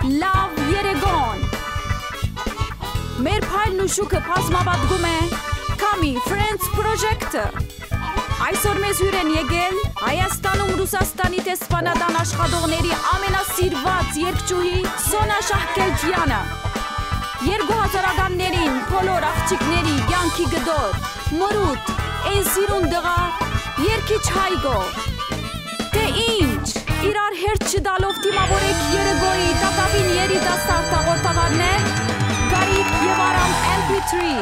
լավ երեգոն։ Մեր փայլն ու շուկը բազմապատկում է Kami Friends Project-ը։ Այսօր մեզ հյուր են եկել Հայաստանում Ռուսաստանի տեսփանատան աշխատողների ամենասիրված երգչուհի Սոնա Շահկելչյանը։ 2000-ականներին բոլոր աղջիկների կյանքի գդոր, մրուտ, են սիրուն դղա, երգիչ Հայկո։ Թե ինչ, իրար հերթ չդալով թիմավորեք երեգոյի տատավին երիտասարդ հաղորդավարներ Գարիկ և Արամ MP3։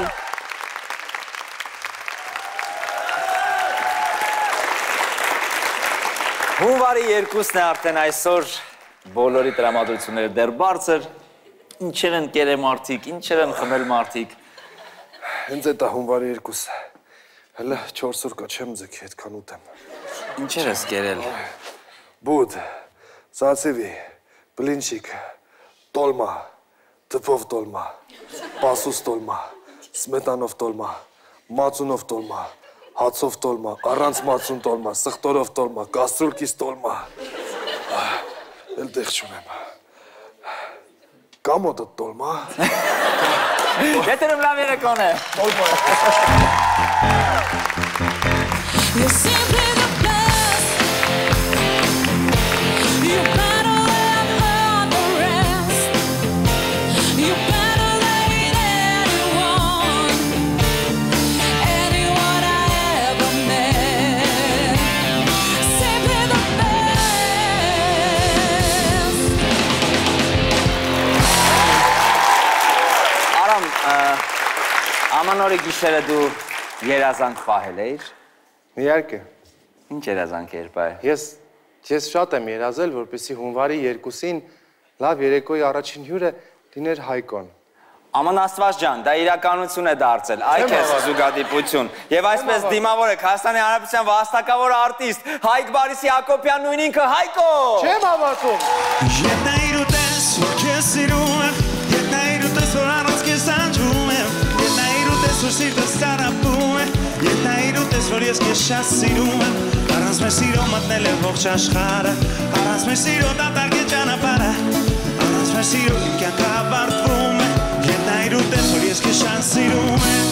Հունվարի 2-ն է արդեն այսօր բոլորի տրամադրությունները դեռ բարձր, ինչեր են կերե մարդիկ, ինչեր են խմել մարդիկ։ Հենց էտ է հունվարի 2-ը, հլը 4 օր կա չեմ ձգի, հետքան ուտեմ։ Ինչեր ես կերել։ Բուդ, սացիվի, բլինչիկ, տոլմա, տպով տոլմա, պասուս տոլմա, սմետանով տոլմա, մածունով տոլմա, հացով տոլմա, առանց մածուն տոլմա, սխտորով տոլմա, կաստրուլկիս տոլմա։ Էլ տեղ չունեմ։ Կամոտը տոլմա։ Եթերում լավ երեկոն է։ Ամանորի գիշերը դու երազանք պահել էիր։ Իհարկե։ Ինչ երազանք էր պահել։ Ես շատ եմ երազել, որպեսզի հունվարի 2-ին լավ երեկոյի առաջին հյուրը լիներ Հայկոն։ Աման Աստված ջան, դա իրականություն է դարձել, այ քեզ զուգադիպություն։ Եվ այսպես դիմավոր եք Հայաստանի Հանրապետության վաստակավոր արտիստ Հայկ Բարիսի Հակոբյանն ու ինքը Հայկո։ Չեմ հավատում։ Որ սիրտս տարապում է, ետնայիր ուտես, որ ես կեզ շատ սիրում եմ, առանց մեր սիրո մտնել է ողջ աշխարհը, առանց մեր սիրո դատարկ է ճանապարհը, առանց մեր սիրո իմ կյանքը ավարտվում է, ետնայիր ուտես, որ ես կեզ շատ սիրում եմ։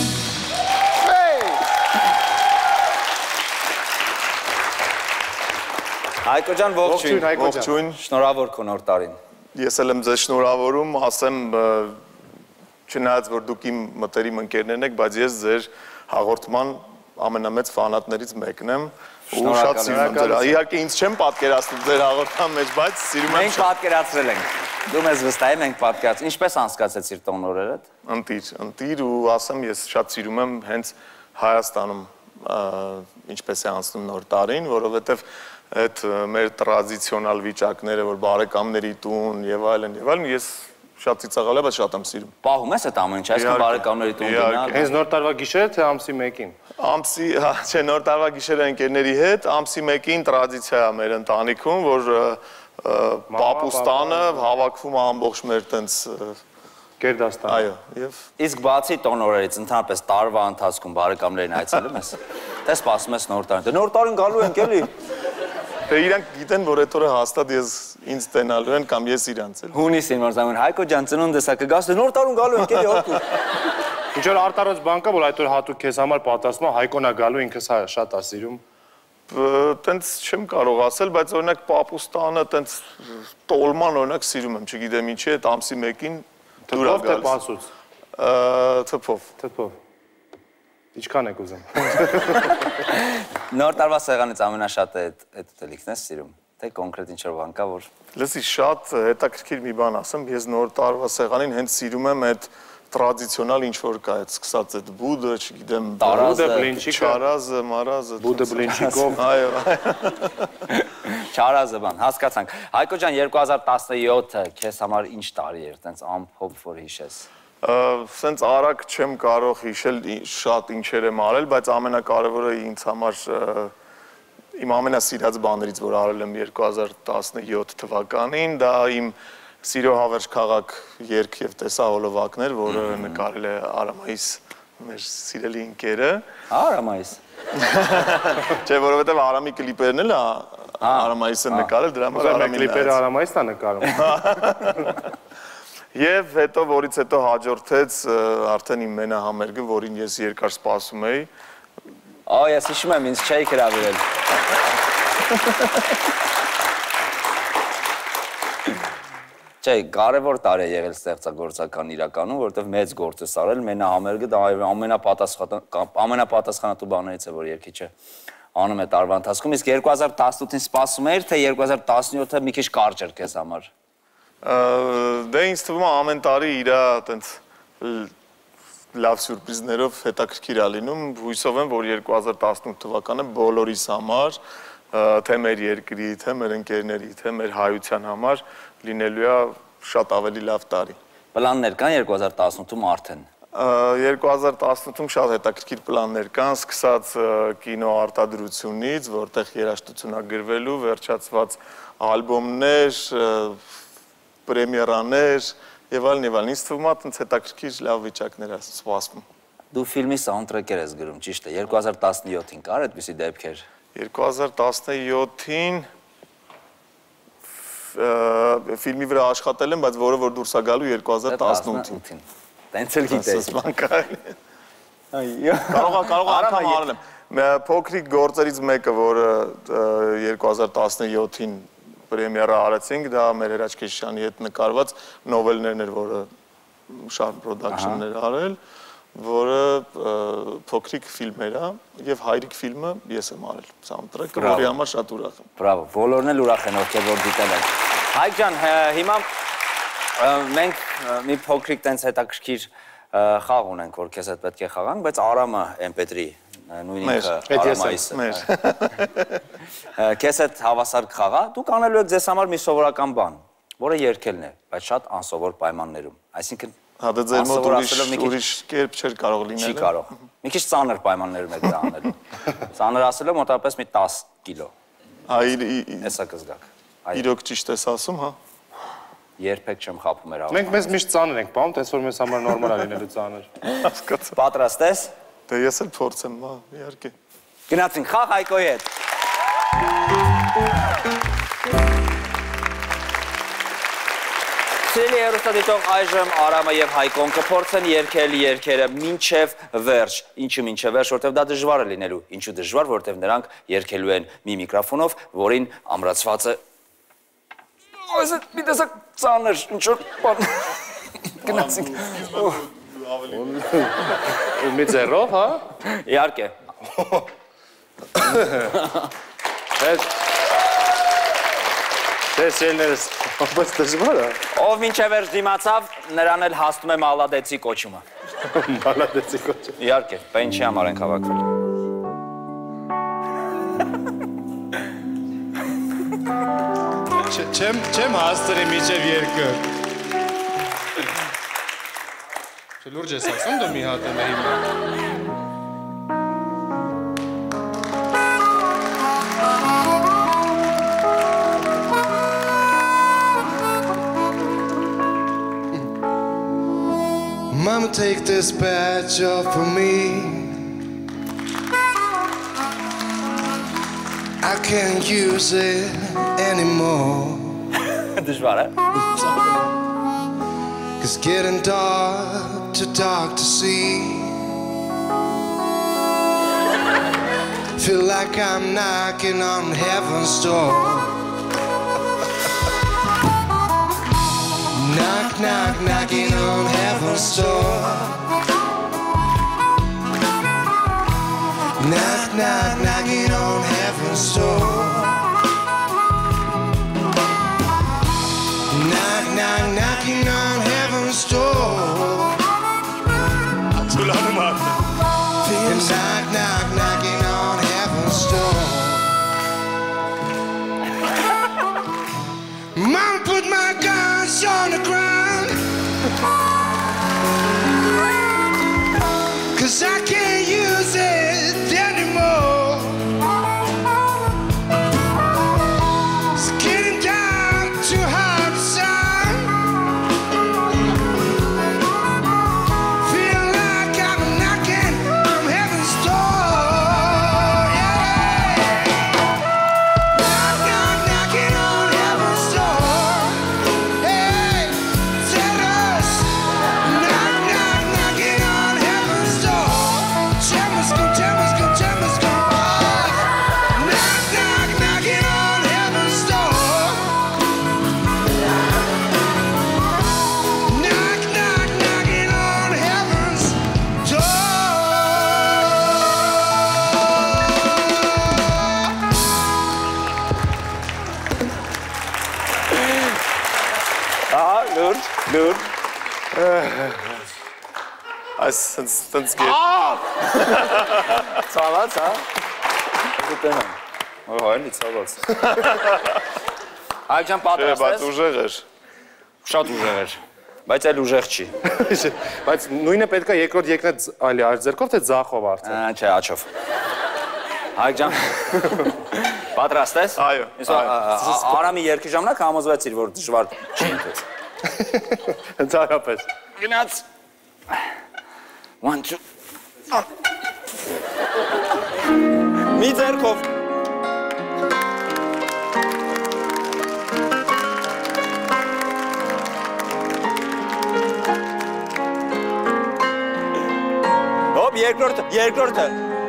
Հայկո ջան, ողջույն, ողջույն, շնորհավոր քո նոր տարին։ Ես էլ եմ ձեզ շնորհավորում, ասեմ չնայած որ դուք իմ մտերիմ ընկերներն եք, բայց ես ձեր հաղորդման ամենամեծ ֆանատներից մեկն եմ ու շատ սիրում եմ ձեր։ Իհարկե ինձ չեմ պատկերացնում ձեր հաղորդման մեջ, բայց սիրում եմ։ Մենք պատկերացրել ենք։ Դու մեզ վստահ ենք պատկերացրել։ Ինչպես անցկացեցիր տոնորերդ։ Ընտիր ու ասեմ ես շատ սիրում եմ հենց Հայաստանում ինչպես է անցնում նոր տարին, որովհետև այդ մեր տրադիցիոնալ վիճակները, որ բարեկամների տուն եւ այլն, ես շատ ծիծաղալի, բայց շատ եմ սիրում։ Պահում ես այդ ամեն ինչ, այսինքն բարեկամների տուն գնալ։ Հենց նոր տարվա գիշերը թե ամսի 1-ին։ Չէ, նոր տարվա գիշերը ընկերների հետ, ամսի 1-ին տրադիցիա է մեր ընտանիքում, որ պապուստանը հավաքվում է ամբողջ մեր տենց Գերդաստան։ Այո, եւ Իսկ բացի տոնորերից ընդհանրապես տարվա ընթացքում բարեկամներին այցելում ես։ Թե սպասում ես նոր տարին։ Դե նոր տարին գալու ենք էլի։ Դե իրանք գիտեն, որ այդ օրը հաստատ ես ինձ տենալու են կամ ես իրանց էլ։ Հունիսին որ զանգում Հայկո ջան ծնունդս է կգաս, նոր տարուն գալու ենք էլի օրկու։ Ինչ որ արտարոց բան կա, որ այդ օր հատուկ քեզ համար պատասխանում Հայկոնա գալու ինքս շատ է սիրում։ Տենց չեմ կարող ասել, բայց օրինակ պապուստանը տենց տոլման օրինակ սիրում եմ, չգիտեմ ինչի, այդ ամսի 1-ին դուր է Թփով թե գալիս։ պասուց։ Թփով։ Ինչքան եք ուզում։ Նոր տարվա սեղանից ամենաշատը այդ ուտելիքն ես սիրում։ Թե կոնկրետ ինչ-որ բան կա, որ Լսի, շատ հետաքրքիր մի բան ասեմ, ես նոր տարվա սեղանին հենց սիրում եմ այդ տրադիցիոնալ ինչ-որ կա, այդ սկսած այդ բուդը, չգիտեմ, Բուդը, բլինչիկը, չարազը, մարազը, բուդը բլինչիկով, այո, չարազը բան, հասկացանք։ Հայկո ջան, 2017-ը քեզ համար ինչ տարի էր, տենց ամփոփ որ հիշես։ Սենց արագ չեմ կարող հիշել շատ ինչեր եմ արել, բայց ամենակարևորը ինձ համար իմ ամենասիրած բաներից, որ արել եմ 2017 թվականին, դա իմ Սիրո հավերժ քաղաք երգ եւ տեսահոլովակներ, որը նկարել է Արամայիս, մեր սիրելի ընկերը։ Արամայիս։ Չէ, որովհետեւ Արամի կլիպերն էլ Արամայիսը նկարել, դրա համար Արամային Արամին կլիպերը նայեց։ Արամայիսն է նկարում։ Եվ հետո որից հետո հաջորդեց արդեն իմ մենահամերգը, որին ես երկար սպասում էի։ Ես հիշում եմ, ինձ չէի հրավիրել։ Չէ, կարևոր տարի է եղել ստեղծագործական իրականում, որովհետև մեծ գործ է արել, մենահամերգը դա ամենապատասխանատու բաներից է, որ երգիչը անում է տարվա ընթացքում, իսկ 2018-ին սպասում էիր, թե 2017-ը մի քիչ կարճ էր քեզ համար։ Դե ինձ թվում է ամեն տարի իր այտենց լավ սյուրպրիզներով հետաքրքիր է լինում, հույսով եմ, որ 2018 թվականը բոլորիս համար, թե մեր երկրի, թե մեր ընկերների, թե մեր հայության համար լինելու է շատ ավելի լավ տարի։ Պլաններ կան 2018-ում արդեն։ 2018-ում շատ հետաքրքիր պլաններ կան, սկսած կինոարտադրությունից, որտեղ երաժշտություն է գրվելու, վերջացված ալբոմներ, պրեմիերաներ եւ այլն եւ այլն։ Ինձ թվում է, այնց հետաքրքիր լավ վիճակներ է սպասվում։ Դու ֆիլմի սաունդթրեքեր ես գրում, ճիշտ է, 2017-ին կար այդպիսի դեպքեր։ 2017-ին ֆիլմի վրա աշխատել եմ, բայց որը որ դուրս է գալու 2018-ին։ Տենց էլ գիտես։ Կարող անգամ արել եմ։ Փոքրիկ գործերից մեկը, որը 2017-ին պրեմիերա արեցինք, դա մեր Հրաչ Քեշյանի հետ նկարված նովելներն էր, որը Sharp Production-ն էր արել, որը փոքրիկ ֆիլմ էր, եւ հայրիկ ֆիլմը ես եմ արել սաունդթրեքը, որի համար շատ ուրախ եմ։ Բրավո, բոլորն էլ ուրախ են, ովքեր որ դիտել են։ Հայկ ջան, հիմա մենք մի փոքրիկ տենց հետաքրքիր խաղ ունենք, որ քեզ հետ պետք է խաղանք, բայց Արամը MP3 նույն ինքը Արամայիսը։ Քեզ հետ հավասար կխաղա, դուք անելու եք ձեզ համար մի սովորական բան, որը երգելն է, բայց շատ անսովոր պայմաններում։ Այսինքն Հա դե ձեր մոտ ուրիշ կերպ չէր կարող լինել։ Չի կարող։ Մի քիչ ծանր պայմաններում եք դա անելու։ Ծանր ասելով մոտավորապես մի 10 կիլո։ Հա Էսա կզգաք։ Իրոք ճիշտ ես ասում, հա։ Երբեք չեմ խաբում էր Մենք մեզ միշտ ծանր ենք պահում, տես որ մեզ համար նորմալ է լինելու ծանր։ Հասկացա։ Պատրաստ ես։ Դե ես էլ փորձեմ, հա, իհարկե։ Գնացինք խաղ Հայկոյի հետ։ Սիրելի հեռուստադիտող, այժմ Արամը եւ Հայկոն կփորձեն երգել երգերը մինչև վերջ։ Ինչու մինչև վերջ, որտեղ դա դժվար է լինելու։ Ինչու դժվար, որտեղ նրանք երգելու են մի միկրոֆոնով, որին ամրացված է Այս է մի տեսակ ծանր, ինչ-որ բան։ Գնացինք։ Ու մի ձեռով, հա։ Իհարկե։ Դες ելներս, բայց դժվար է։ Ով մինչև վերջ դիմացավ, նրան էլ հասնում է մալադեցի կոչումը։ Մալադեցի կոչումը։ Իհարկե, բենչի համար ենք հավաքվել։ Չեմ հաստրի միջև երկը։ Լուրջ ես ասում դու մի հատ եմ հիմա։ Mama, take this badge off of me. I can't use it anymore. Դժվար է։ It's getting dark, too dark to see. Feel like I'm knocking on heaven's door. Knock, knock, knocking on heaven's door. Knock, knock, knocking on heaven's door. Knock, knock, knocking on heaven's door. And knock, knock, knocking on heaven's door. Mama, put my guns on the ground, 'cause I can't use it anymore. Դուր։ Այս սենց գետ։ Ցավաց, հա։ Դուտենամ։ Հայնի ցավաց։ Հայկ ջան պատրաստ Բայց ես։ ուժեղ էր։ Շատ ուժեղ էր։ Բայց այլ ուժեղ չի։ Բայց նույնը պետքա երկրորդ եկնե այլ ձեռքով թե ձախով արդեն։ Չէ, աչով։ Հայկ ջան։ Պատրաստ ես։ Այո։ Արամի երկի ժամանակ համոզվեցիր, որ դժվար չի ընթեց։ Ընդհանրապես։ Գնաց։ 1 2 Մի ձեռքով։ Հոպ, երկրորդը։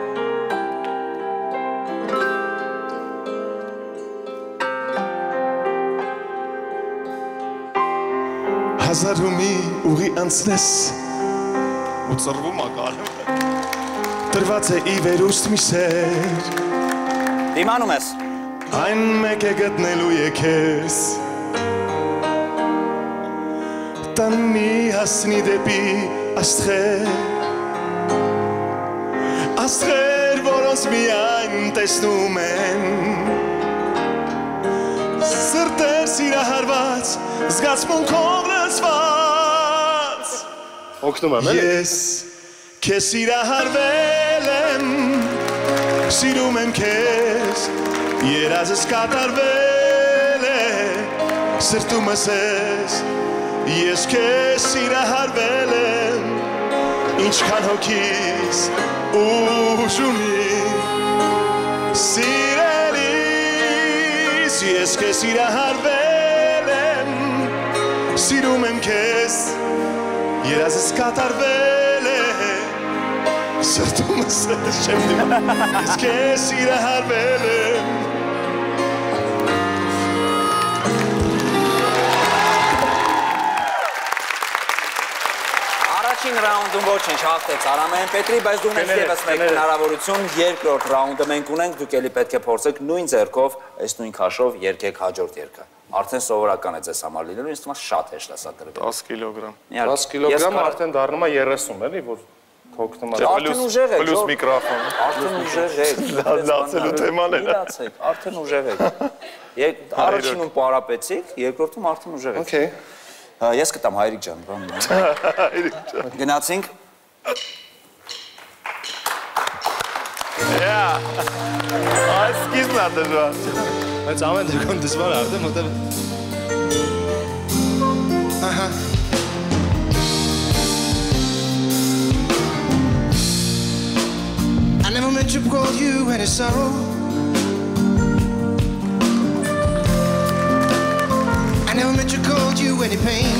Հազարումի ուղի անցնես ու ծռվում ակալը Տրված է ի վերուստ մի սեր Դիմանում ես։ Այն մեկ է գտնելու է քեզ Տանի հասնի դեպի աստղեր Աստղեր, որոնց միայն տեսնում են Սրտեր սիրահարված, զգացմունքով լցված Օգնում եմ, էլի։ Ես քեզ սիրահարվել եմ, սիրում եմ քեզ, երազս կատարվել է, սրտումս ես, ես քեզ սիրահարվել եմ, ինչքան հոգիս ուժ ունի, սիրելիս, ես քեզ սիրահարվել եմ, սիրում եմ քեզ, երազս կատարվել է, սրտումս չեմ դիմա, ես քեզ սիրահարվել եմ Առաջին ռաունդում ոչինչ հաղթեց Արամեն Պետրի, բայց դու ունես ևս մեկ հնարավորություն, երկրորդ ռաունդը մենք ունենք, դուք էլի պետք է փորձեք նույն ձեռքով, այս նույն քաշով երգեք հաջորդ երգը։ Արդեն սովորական է ձեզ համար լինելու, ինձ թվում է շատ հեշտ է սա դրվել։ 10 կիլոգրամ 10 կիլոգրամը արդեն դառնում է 30, էլի, որ թողնում է։ Արդեն ուժեղ եք, Պլյուս միկրոֆոն Արդեն ուժեղ եք։ Լացելու թեման է Լացեք, արդեն ուժեղ եք։ Առաջինում պարապեցիք, երկրորդում արդեն ուժեղ եք։ Okay։ Ես կտամ հայրիկ ջան, բան։ Գնացինք։ Այս սկիզբն է դժվար Բայց ամեն դեպքում դժվար է արդեն, որտեղ I never meant to call you any sorrow. I never meant to call you any pain.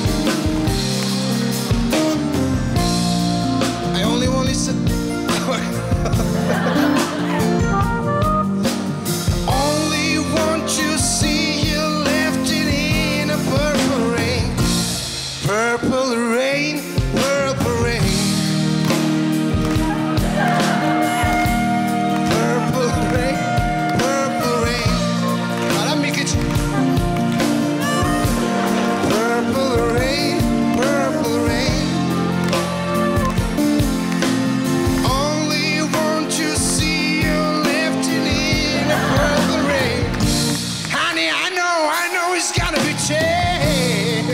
I only want to listen. Only want to see you left it in a purple rain. Purple rain, purple rain. Purple rain, purple rain. Para mí que purple rain, purple rain. Only want to see you left it in a purple rain. Honey, I know it's gonna be changed.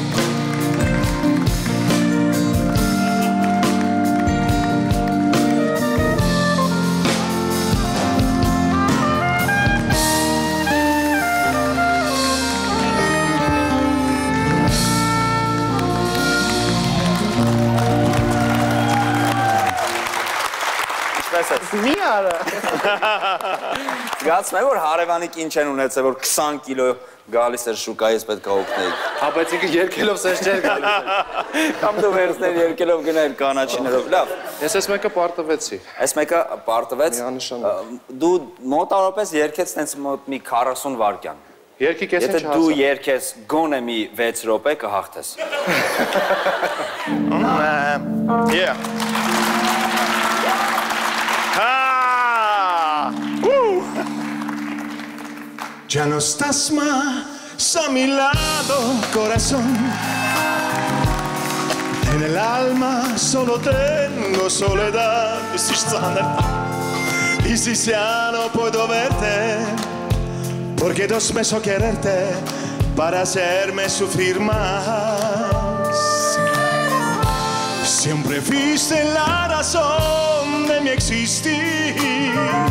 մի արա։ Զգացում եմ, որ հարևանիկ ինչ են ունեցել, որ 20 կիլո գալիս էր շուկայից պետք է օգնեիք։ Հա, բայց ինքը երկելով սենց չէր գալիս։ Կամ դու վերցներ երկելով գնայր կանաչիներով, լավ։ Ես այս մեկը պարտվեցի։ Այս մեկը պարտվեց, Միանշանակ։ դու մոտավորապես երկեց տենց մոտ մի 40 վայրկյան։ Երկի կեսին Եթե չհասա։ դու երկես գոնե մի 6 րոպե կհաղթես։ Yeah Ya no estás más a mi lado, corazón. el alma solo tengo soledad. Y si ya no puedo verte, porque dos meses quererte para hacerme sufrir más. Siempre fuiste la razón de mi existir.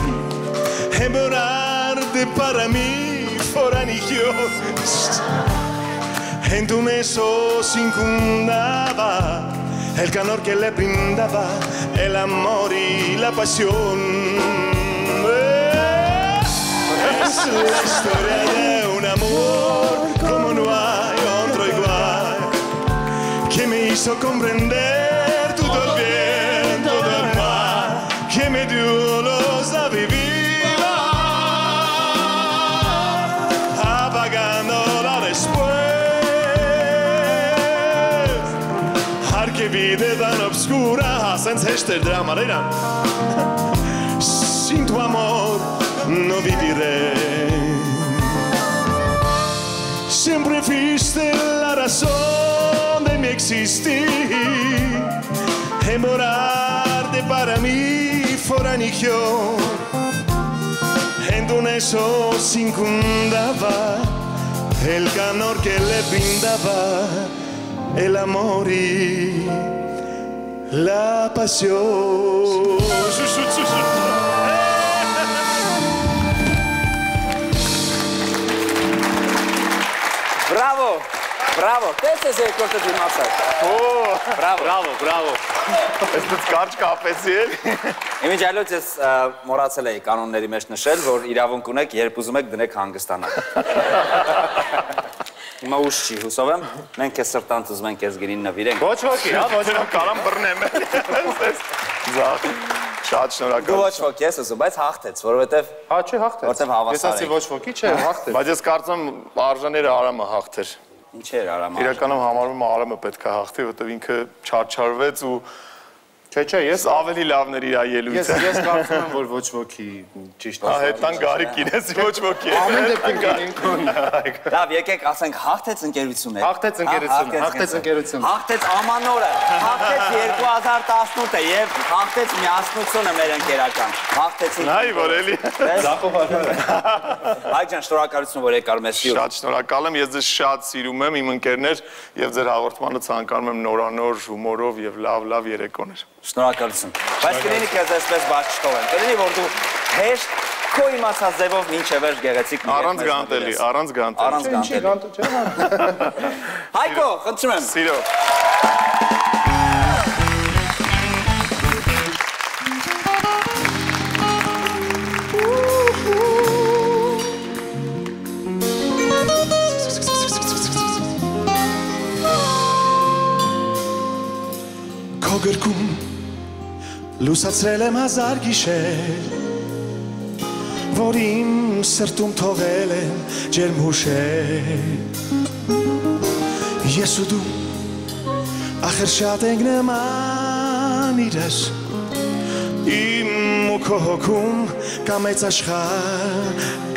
Enamorarte para mí foranillo. En tu beso circundaba el calor que le brindaba el amor y la pasión. Es la historia de un amor como no hay otro igual, que me hizo comprender todo el bien, todo el mal, que me dio los a vivir, apagándola después. Che vide tan obscura senza este drama. Sin tu amor no viviré. Siempre fuiste la razón de mi existir. Enamorarte para mí foranillo. En tu beso circundaba el calor que le brindaba el amor y la pasión. Bravo, bravo, տես ես երկրորդը դիմացար։ Bravo, bravo։ Այսպես կարճ կապեցի էլ։ Իմիջ այլոց ես մոռացել էի կանոնների մեջ նշել, որ իրավունք ունեք, երբ ուզում եք դնեք հանգստանալ։ Հիմա ուշ չի, հուսով եմ, մենք ես սրտանց ուզում ենք ես գինին նվիրենք։ Ոչ ոքի, հա, ոչ ոք կարամ բռնեմ։ Շատ շնորհակալ։ Դու ոչ ոք ես ուզում, բայց հաղթեց, որովհետև Հա, չէ, հաղթեց։ Որտեվ հավասար Ես ասի ոչ ոքի, չէ, հաղթեց։ Բայց ես կարծում արժանները Արամը հաղթեր։ ինչ էր Արամը։ Իրականում համարվում է Արամը պետք է հաղթի, որտեվ ինքը չարչարվեց ու Չէ, ես ավելի լավն էր իր ելույթը։ Ես կարծում եմ, որ ոչ ոքի ճիշտ ասած։ Հետան գարի կինես ոչ ոքի։ Ամեն դեպքում գինին քոն։ Լավ, եկեք ասենք հաղթեց ընկերությունը։ Հաղթեց ընկերությունը։ Հաղթեց ամանորը, հաղթեց 2018-ը եւ հաղթեց միասնությունը մեր ընկերական։ Հաղթեցին։ Այ որ էլի։ Հայկ ջան, շնորհակալություն որ եկար մեզ։ Շատ շնորհակալ եմ, ես ձեզ շատ սիրում եմ իմ ընկերներ եւ ձեր հաղորդմանը ցանկանում եմ նորանոր հումորով եւ լավ երեկոներ։ Շնորհակալություն։ Բայց կլինի քեզ այսպես բաց չթողեմ։ Կլինի որ դու հեշտ քո իմացած ձևով մինչև վերջ գեղեցիկ առանց գանտելի։ Հայկո, խնդրում եմ։ Սիրո։ Քո գրքում լուսացրել եմ հազար գիշեր, որ իմ սրտում թողել եմ ջերմ հուշեր։ Ես ու դու ախր շատ ենք նման իրար, իմ ու քո հոգում կա մեծ աշխարհ։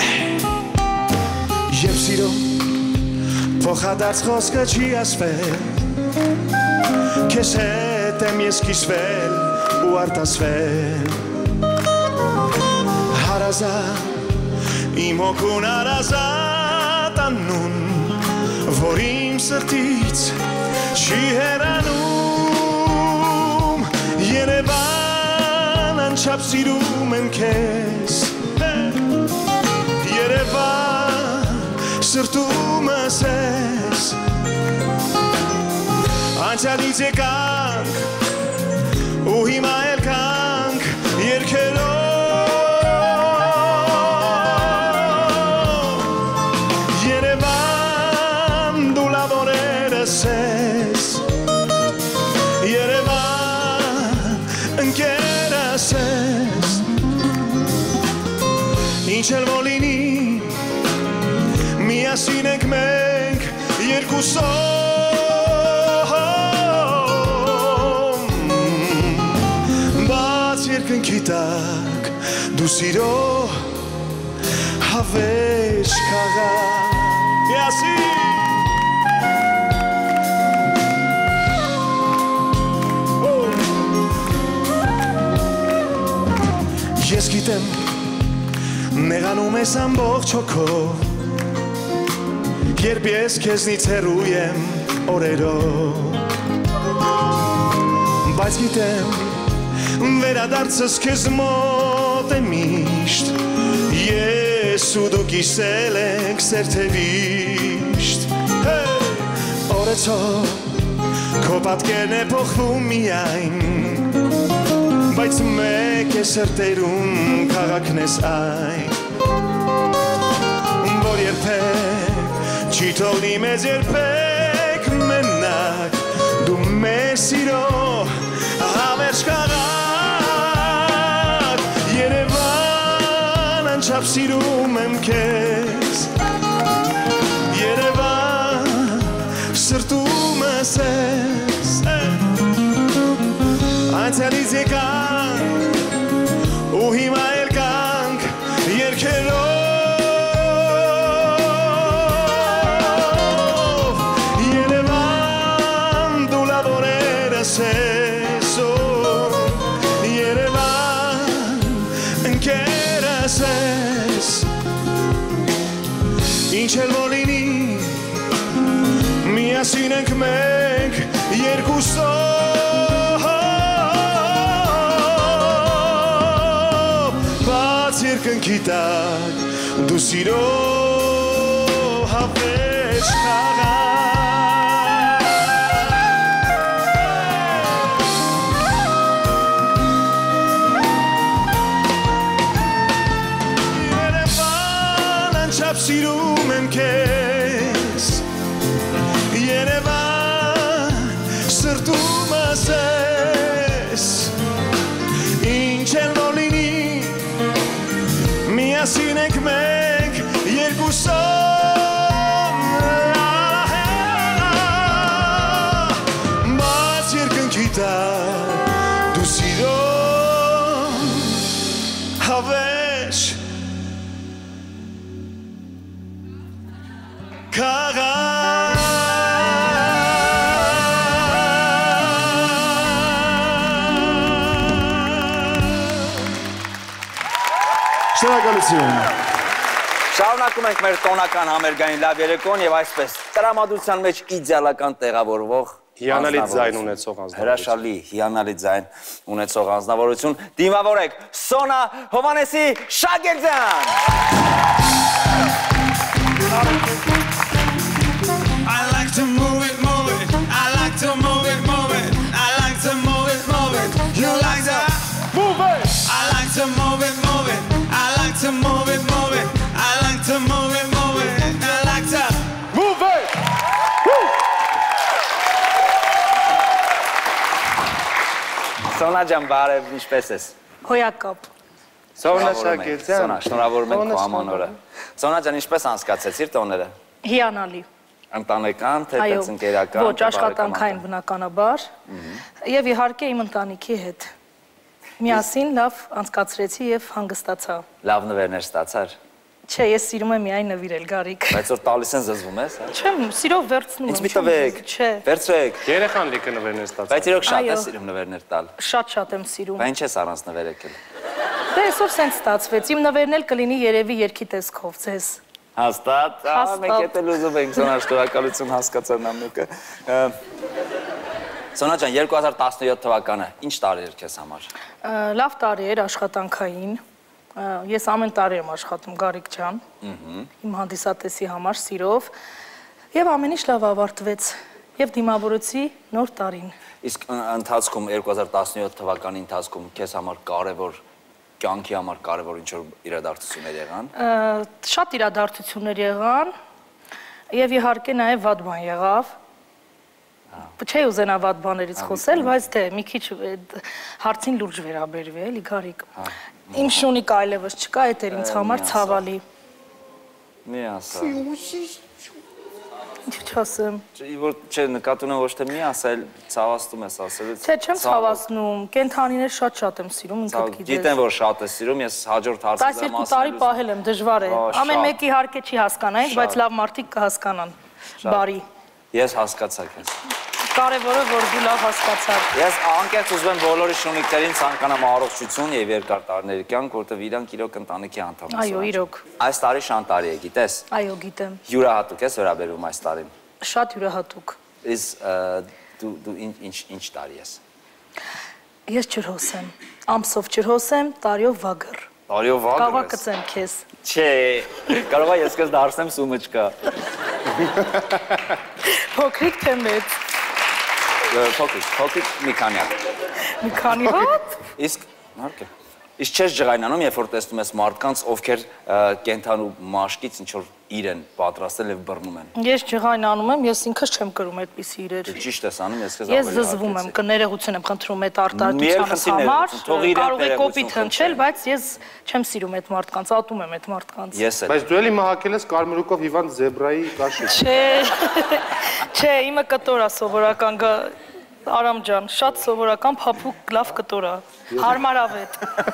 Երբ սիրո փոխադարձ խոսքը չի ասվել, քեզ հետ եմ ես կիսվել ու արտասվել։ Հարազատ իմ հոգուն հարազատ անուն, որ իմ սրտից չի հեռանում։ Երևան անչափ սիրում եմ քեզ, Երևան սրտումս ես։ Անցյալից եկանք ու հիմա էլ կանք երգերով։ Երևան դու լավ օրերս ես, Երևան ընկերս ես։ Ինչ էլ որ լինի, միասին ենք մենք երկուսով։ Երկնքի տակ դու սիրո հավերժ քաղաք։ Միասին Ես գիտեմ նեղանում ես ամբողջ հոգով Երբ ես քեզնից հեռու եմ օրերով Բայց գիտեմ վերադարձս քեզ մոտ է միշտ Ես ու դու կիսել ենք սեր թե վիշտ Օրեցով քո պատկերն է փոխվում միայն Բայց մեկ է սրտերում քաղաքն ես այն Որ երբեք չի թողնի մեզ երբեք մենակ Դու մեզ սիրո հավերժ քաղաք Երևան անչափ սիրում եմ քեզ Երևան սրտումս ես Անցյալից եկանք ու հիմա էլ կանք երգերով Երևան դու լավ օրերս ես Երևան ընկերս ես Ինչ էլ որ լինի միասին ենք մենք երկուսով Բաց երկնքի տակ դու սիրո հավերժ քաղաք Երևան անչափ սիրում եմ քեզ Երևան սրտումս ես Ինչ էլ որ լինի միասին ենք մենք երկուսով Բաց երկնքի տակ դու սիրո հավերժ քաղաք Շնորհակալություն Շարունակում ենք մեր տոնական համերգային լավ երեկոն եւ այսպես տրամադրության մեջ իդեալական տեղավորվող Հիանալի ձայն ունեցող անձնավորություն Հրաշալի, հիանալի ձայն ունեցող անձնավորություն դիմավորեք Սոնա Հովանեսի Շագերտյան I like to move it, move it. I like to move it, move it. I like to move it, move it. You like that? Move it! I like to move it, move it. I like to move it, move it. I like to move it, move it. I like to Move it! Սոնա ջան, բարև, ինչպես ես։ Հոյակապ։ Սոնա Շագերտյան Սոնա, շնորհավորում ենք քո ամանորը։ Սոնա ջան, ինչպես անցկացեցիր տոները։ Հիանալի։ Ընտանեկան, թե ծնկերական։ Ոչ, աշխատանքային բնականաբար։ Եվ իհարկե իմ ընտանիքի հետ։ Միասին լավ անցկացրեցի եւ հանգստացա։ Լավ նվերներ ստացար։ Չէ, ես սիրում եմ միայն նվիրել Գարիկ։ Բայց որ տալիս են զզվում ես, հա։ Չեմ, սիրով վերցնում եմ։ Ինձ մի տվեք։ Չէ։ Վերցրեք։ Երեխան լիքը նվերներ ստացավ Բայց իրոք շատ Այո։ է սիրում նվերներ տալ։ Շատ եմ սիրում։ Բայց ինչ ես առանց նվեր եկել։ Դե այսօր սենց ստացվեց։ Իմ նվերն էլ կլինի երևի երկի տեսքով ձեզ։ Հաստատ, Հաստատ։ մենք էդ էլ ուզում ենք Սոնա շնորհակալություն հասկացան ամենը։ Սոնա ջան, 2017 թվականը ինչ տարի էր քեզ համար։ Լավ տարի էր աշխատանքային։ Ես ամեն տարի եմ աշխատում Գարիկ ջան։ Իմ հանդիսատեսի համար սիրով։ Եվ ամեն ինչ լավ ավարտվեց։ Եվ դիմավորեցի նոր տարին։ Իսկ ընթացքում 2017 թվականի ընթացքում քեզ համար կարևոր կյանքի համար կարևոր ինչ-որ իրադարձություններ եղան։ Շատ իրադարձություններ եղան եւ իհարկե նաեւ վատ բան եղավ։ Չէի ուզենա վատ բաներից խոսել, բայց դե մի քիչ հարցին լուրջ վերաբերվի, էլի Գարիկ։ Իմ շունիկը այլևս չկա, այդ էր ինձ համար ցավալի։ Մի ասա։ Ինչ չասեմ։ Չէ, նկատում եմ ոչ թե մի ասա, այլ ցավացնում ես ասելուց։ Չէ, չեմ ցավացնում, կենթանիներ շատ եմ սիրում, ինքդ գիտես։ Գիտեմ, որ շատ ես սիրում, ես հաջորդ հարցը 12 տարի պահել եմ, դժվար է։ Ամեն մեկը իհարկե չի հասկանա, բայց լավ մարդիկ կհասկանան։ Բարի։ Ես հասկացա քեզ։ Կարևորը որ դու լավ հասկացար։ Ես անկեղծ ուզում եմ բոլորի շունիկներին ցանկանամ առողջություն եւ երկար տարիների կյանք, որտեղ իրանք իրոք ընտանիքի անդամ են։ Այո, իրոք։ Այս տարի շանտարի է, գիտես։ Այո, գիտեմ։ Յուրահատուկ ես վերաբերում այս տարին։ Շատ յուրահատուկ։ Is դու ինչ տարի ես։ Ես ջրհոս եմ։ Ամսով ջրհոս եմ, տարիով վագր։ Տարիով վագր ես։ Կարող կծեմ քեզ։ Չէ, կարող է ես քեզ դարձնեմ սումычկա։ Փոքրիկ թե մեծ։ Փոքրիկ մի քանի հատ։ Մի քանի հատ։ Իսկ հարկե։ Իսկ չես ջղայնանում, երբ որ տեսնում ես մարդկանց, ովքեր կենթանու մաշկից ինչ որ իրեն պատրաստել եւ բռնում են։ Ես ջղայնանում եմ, ես ինքս չեմ կրում այդպիսի իրեր։ Ճիշտ ես անում, ես քեզ Ես զզվում եմ, կներողություն եմ խնդրում այդ արտահայտությանս համար, կարող է կոպիտ հնչել, բայց ես չեմ սիրում այդ մարդկանց, ատում եմ այդ մարդկանց։ Ես էլ։ Բայց դու էլի մահակել ես կարմրուկով հիվանդ զեբրայի կաշի։ Չէ, իմը կտորա սովորական Արամ ջան, շատ սովորական փափուկ լավ կտորա, հարմարավետ։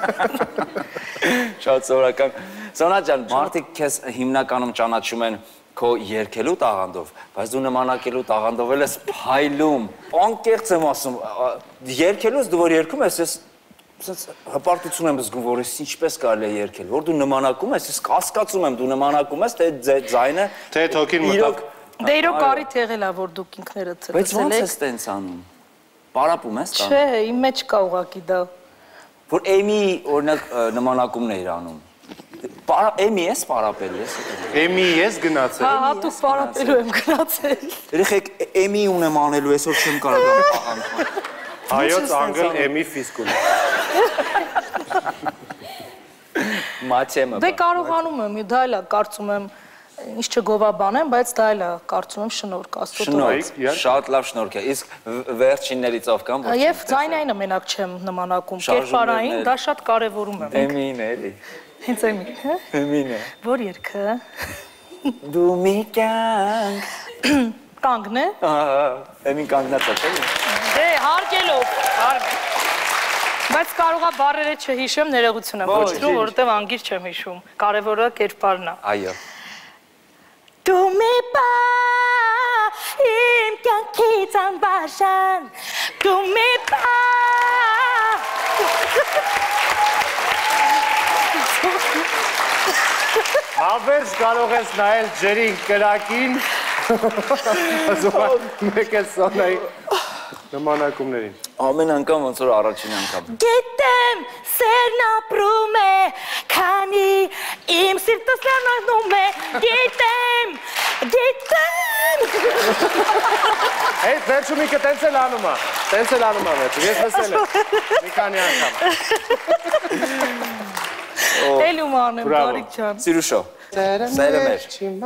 Շատ սովորական։ Սոնա ջան, մարդիկ քեզ հիմնականում ճանաչում են քո երգելու տաղանդով, բայց դու նմանակելու տաղանդով ես փայլում։ Անկեղծ եմ ասում, երգելուց դու որ երգում ես, ես հպարտություն եմ զգում, որ ես ինչպես կարելի է երգել, որ դու նմանակում ես, ես կասկածում եմ, դու նմանակում ես, թե ձայնը Թե թոքին մտավ։ Դե իրոք կարիթ եղել է, որ դուք ինքներդ Բայց ո՞նց ցեցել եք։ ես տենց անում։ Պարապում ես կամ։ Չէ, իմ մեջ կա ուղակի դա։ Որ Էմի օրինակ նմանակումն էիր անում։ Էմի ես պարապել ես։ Էմի ես գնացել։ Հա, հատուկ պարապելու եմ գնացել։ Երեխեք Էմի ունեմ անելու այսօր չեմ կարող անում։ Հայոց անգլ Էմի ֆիսկուլ։ Մաչեմը։ Դե կարողանում եմ, դա էլ է, կարծում եմ, ինչ չգովաբանեմ, բայց դա էլ է, կարծում եմ շնորհք Աստծո տված։ Շնորհք, շատ լավ շնորհք է։ Իսկ վերջիններից ով կան, որ Եվ ձայնայինը մենակ չեմ նմանակում, կերպարային դա շատ կարևորում եմ։ Էմին է, էլի։ Հենց Էմին, հա։ Էմին է։ Որ երգը։ Դու մի կյանք։ Կանգն է։ Էմին կանգնած է, էլի։ Դե հարգելով, հարկ։ Բայց կարողա բառերը չհիշեմ, ներողություն եմ խնդրում, որովհետև անգիր չեմ հիշում։ Կարևորը կերպարն է։ Այո։ Դու մի պա իմ կյանքից անբաժան, դու մի պա Հավերժ կարող ես նայել ջրի կրակին, մեկ էլ Սոնայի նմանակումներին։ Ամեն անգամ ոնց որ առաջին անգամ։ Գիտեմ, սերն ապրում է, քանի իմ սիրտս լեռնանում է, գիտեմ։ Հետ վերջում ինքը տենց էլ անում է վերջում, ես լսել եմ, մի քանի անգամ։ Էլում անեմ, Գարիկ ջան։ Սիրուշո, սերը մեր։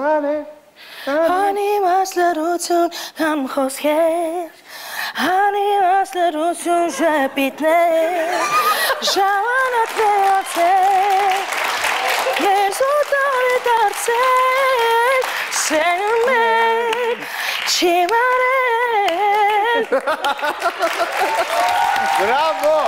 Անիմաց լրություն կամ խոսքեր, անիմաց լրություն շեպիտներ, ժամանակներ ացել, մեզ օտար է դարձել, սերն մեր չի մարել։ Բրավո,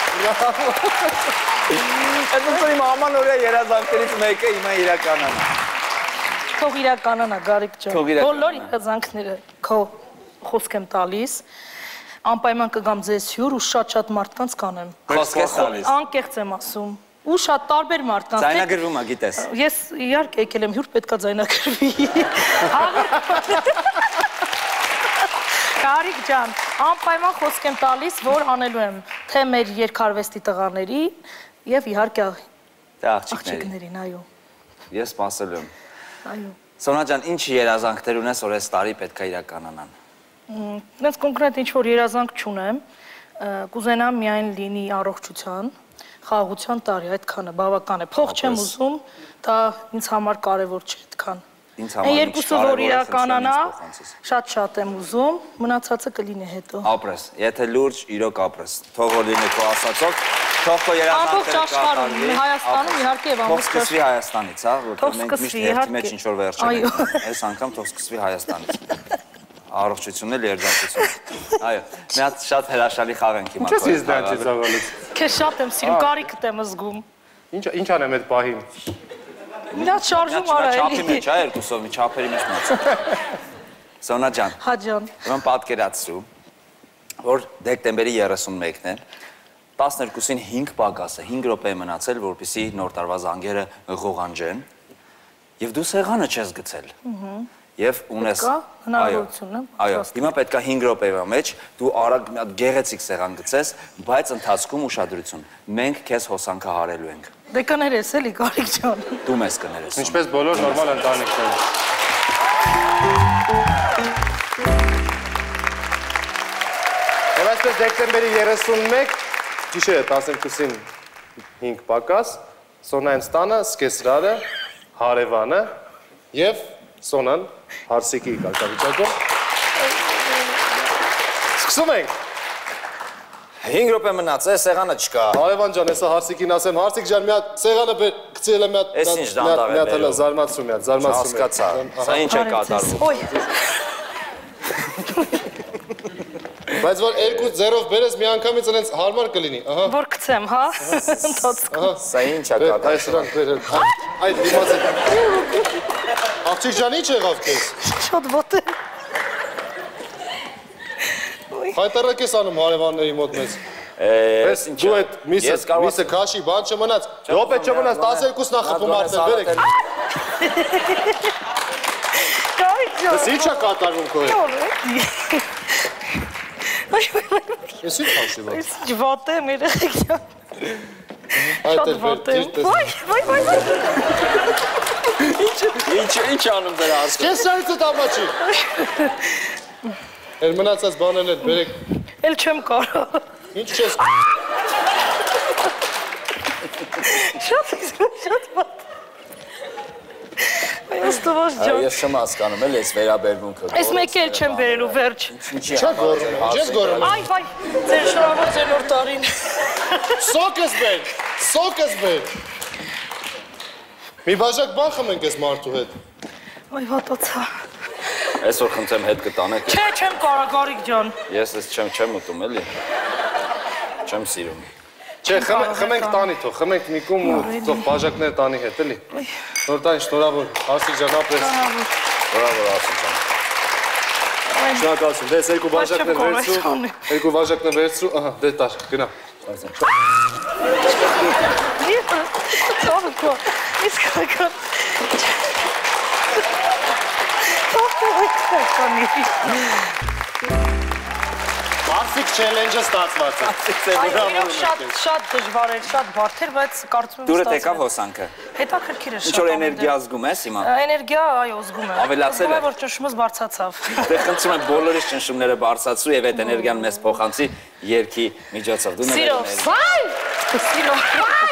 Այդ ոնց որ իմ ամանորյա երազանքներից մեկը հիմա իրականանա։ Թող իրականանա, Գարիկ ջան, Թող իրականանա։ բոլոր երազանքները քո խոսք եմ տալիս, անպայման կգամ ձեզ հյուր ու շատ մարդկանց կանեմ։ Խոսք ես տալիս։ Անկեղծ եմ ասում։ Ու շատ տարբեր մարդկանց։ Ձայնագրվում է, գիտես։ Ես իհարկե եկել եմ հյուր, պետքա ձայնագրվի։ Գարիկ ջան, անպայման խոսք եմ տալիս, որ անելու եմ թե մեր երկարվեստի տղաների եւ իհարկե Դա աղջիկների։ աղջիկներին, այո։ Ես սպասել եմ։ Այո։ Սոնա ջան, ինչ երազանքներ ունես, որ այս տարի պետք է իրականանան։ Դες կոնկրետ ինչ-որ երազանք չունեմ, կուզենամ միայն լինի առողջության, խաղաղության տարի, այդքանը բավական է։ Փող չեմ ուզում, դա ինձ համար կարևոր չէ այդքան։ Ինձ Այն համար երկուսը որ իրականանա, շատ եմ ուզում, մնացածը կլինի հետո։ Ապրես, եթե լուրջ իրոք ապրես։ Թող որ լինի քո ասածով, թող քո Ամբողջ երազանքները աշխարհում, Հայաստանում իհարկե եւ Թող ամբողջ սկսվի Հայաստանից, հա, որտեղ Թող մենք միշտ սկսվի, հերթի մեջ իհարկե։ ինչ որ վերջ Այո։ ենք։ Այս անգամ թող սկսվի Հայաստանից։ Առողջությունն էլ երջանկություն։ Այո, մի հատ շատ հրաշալի խաղ ենք հիմա։ Ինչպես ես դա չի ծավալից։ Քեզ շատ եմ սիրում, կարիքդ եմ զգում։ Ինչ անեմ այդ պահին։ Մի հատ շարժում արա Չափի էլի։ մեջ, հա, երկուսով, չափերի մեջ մոտ։ Սոնա ջան, Հա ջան։ ուրեմն պատկերացրու, որ դեկտեմբերի 31-ն է, 12-ին 5 պակասը, 5 րոպե մնացել, որպեսզի նոր տարվա զանգերը ղողանջեն, եւ դու սեղանը չես գցել։ Եվ ունես այո, հիմա պետք է 5 րոպեվա մեջ դու արագ մի հատ գեղեցիկ սեղան գցես, բայց ընթացքում ուշադրություն։ Մենք քեզ հոսանքը հարելու ենք։ Դե կներես էլի Գարիկ ջան։ Դու մեզ կներես։ Ինչպես բոլոր նորմալ ընտանիքները։ Եվ այսպես դեկտեմբերի 31 գիշերը 12-ին 5 պակաս, Սոնային ստանը, սկեսրարը, հարևանը և Սոնան հարսիկի կարգավիճակում։ Սկսում ենք։ 5 րոպե մնաց է, սեղանը չկա։ Հարևան ջան, հեսա հարսիկին ասեմ, հարսիկ ջան, մի հատ սեղանը գցել է մի հատ զարմացրու մի հատ, հասկացա, սա ինչ է կատարվում։ Բայց որ 2-0-ով բերես մի անգամից ընենց հարմար կլինի, ահա։ Որ գցեմ, հա, ընթացքում։ Սա ինչ է կատարվում։ Այդ դիմաց է։ Աղջիկ ջան, ինչ եղավ քեզ։ Շատ ոտը։ Հայտարակ ես անում հարևանների մոտ մեզ։ Դու այդ միսը քաշի, բան չմնաց։ Րոպե չմնաց, 12-ն ա խփում արդեն, բերեք։ Ես ինչ է կատարվում քո հետ։ Ես ինչ հաշիվ եմ։ Ես ջվատ եմ, երեխեք ջան։ Այդ էլ բեր, ճիշտ ես։ Վայ։ Ինչ անում դրա ասկը։ Կես սարից էտ ամաչի։ Էլ մնացած բանեն էտ, բերեք։ Էլ չեմ կարա։ Ինչ չես։ Շատ վատ։ Այս տվաշ ջան։ Ես չեմ հասկանում էլ ես վերաբերմունքը։ Այս մեկ էլ չեմ բերելու վերջ։ Չա գորում, ինչ ես գորում։ Այ, ձեր շնորհավոր ձեր նոր տարին։ Սոկս բեր։ Մի բաժակ բան խմենք ես մարդու հետ։ Այ վատացա։ Այսօր խնդրեմ հետ կտանեք։ Չէ, չեմ կարա Գարիկ ջան։ Ես ես չեմ ուտում էլի։ Չեմ սիրում։ Չէ, խմենք տանի թող, խմենք մի կում ու թող բաժակները տանի հետ, էլի։ Նոր տարին շնորհավոր, Հարսիկ ջան, ապրես։ Շնորհավոր Հարսիկ ջան։ Շնորհակալություն, դες երկու բաժակներ վերցրու, ահա, դե տար, գնա։ Հարսիկ չելենջը ստացված է։ Այո, շատ դժվար էր, շատ բարդ էր, բայց կարծում եմ Դուրը տեկավ հոսանքը։ Հետաքրքիր է շատ։ Ինչ որ էներգիա զգում ես հիմա։ Էներգիա, այո, զգում եմ։ Ավելացել է։ Որ ճնշումս բարձրացավ։ Դե խնդրում եմ բոլորիս ճնշումները բարձրացրու եւ այդ էներգիան մեզ փոխանցի երգի միջոցով։ Դու Սիրով, վայ! Սիրով, վայ!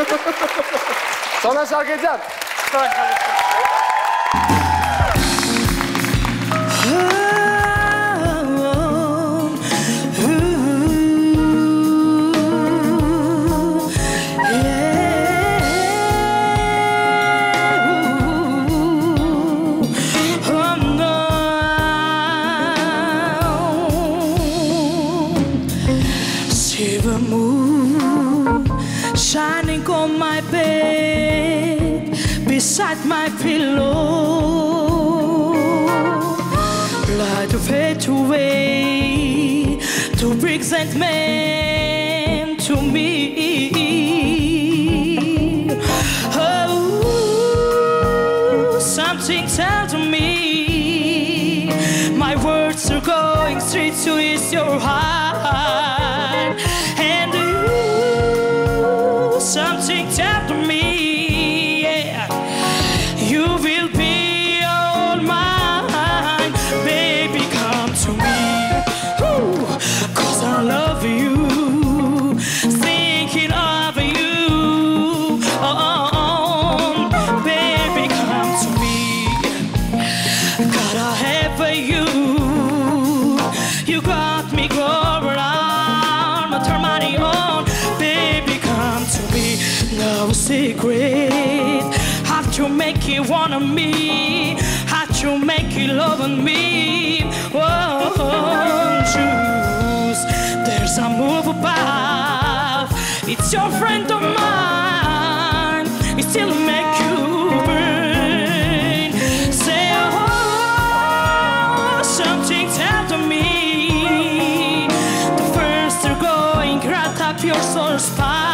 Սոնա Սարգսյան։ Shining on my bed, beside my pillow, light to fade away, to present man to me. Oh, something tells me my words are going straight to your heart, and something tells me, yeah, you will be all mine, baby, come to me, ooh, 'cause I love you, thinking of you, oh, baby, come to me, gotta have you, you got me going on, turn money on, baby, come to me, no secret, have to make you want me, have to make you love me, won't choose, there's a move above, it's your friend of mine, it still make you burn, say oh, something tells me, up your soul spine.